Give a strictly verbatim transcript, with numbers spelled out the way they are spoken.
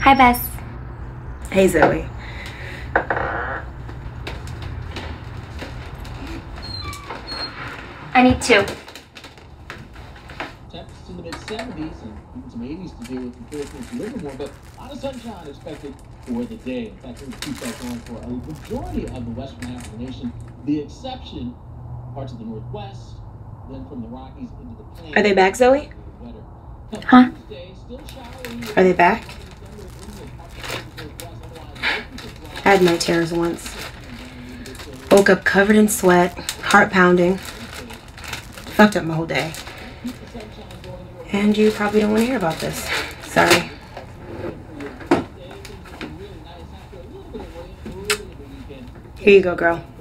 Hi, Bess. Hey, Zoe. I need two. Temperatures in the mid seventies and even some eighties to deal with encouragement to Livermore, but a lot of sunshine expected for the day. In fact, we're going to keep that going for a majority of the western half of the nation. The exception, parts of the northwest, then from the Rockies into the plains. Are they back, Zoe? Huh? Are they back? I had night terrors once. Woke up covered in sweat, heart pounding. Fucked up my whole day. And you probably don't want to hear about this. Sorry. Here you go, girl.